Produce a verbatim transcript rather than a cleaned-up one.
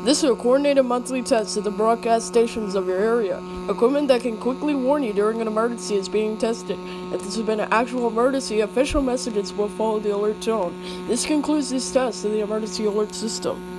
This is a coordinated monthly test at the broadcast stations of your area. Equipment that can quickly warn you during an emergency is being tested. If this has been an actual emergency, official messages will follow the alert tone. This concludes this test of the emergency alert system.